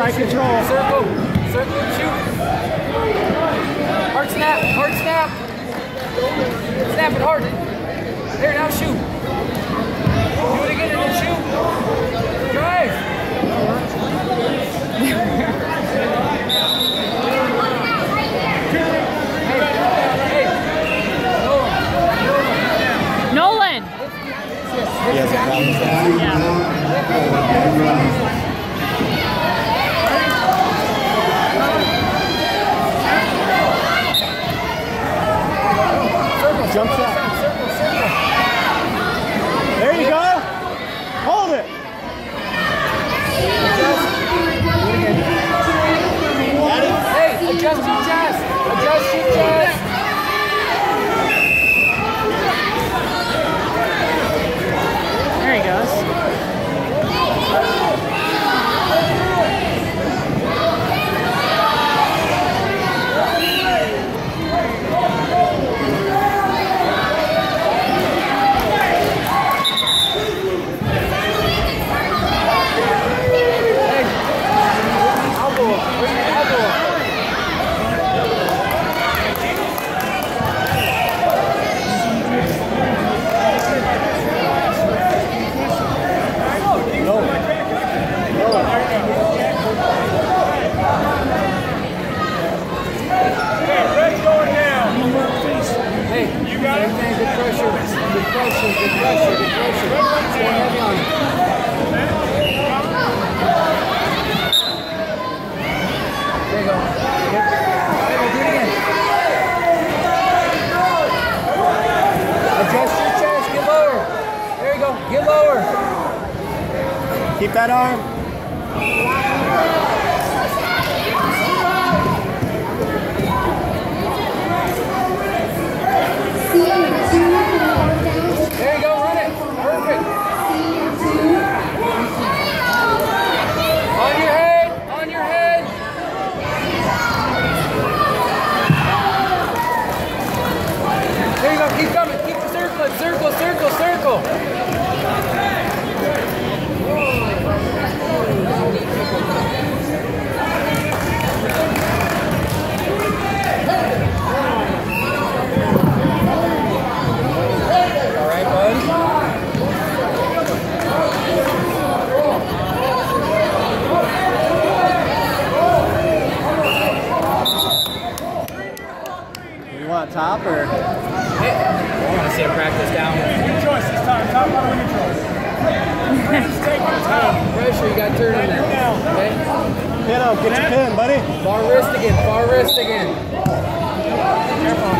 Side control. Circle. Circle and shoot. Hard snap. Hard snap. Snap it hard. There, now shoot. Do it again and then shoot. Drive. Nolan. Jump shot. There you go. Hold it. Hey, adjust your chest. Adjust your chest. There he goes. Get lower. Keep that arm. There you go, run it. Perfect. On your head. On your head. There you go. Keep coming. Keep circling. Circle, circle, circle. Top or? Hey, I want to see a practice down. Your choice this time. Top or your choice? Just take your time. Pressure, you got to turn in there. Okay? Pin up, get your pin, buddy. Far wrist again, far wrist again. Careful.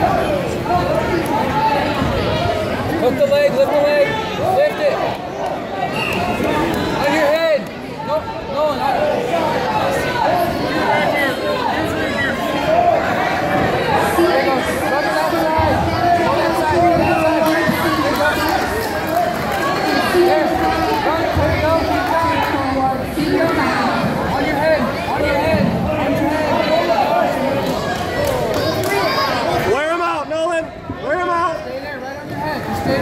Hook the leg, lift the leg, lift it. On your head. Nope, no, not. Stay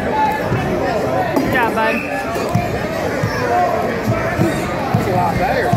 there.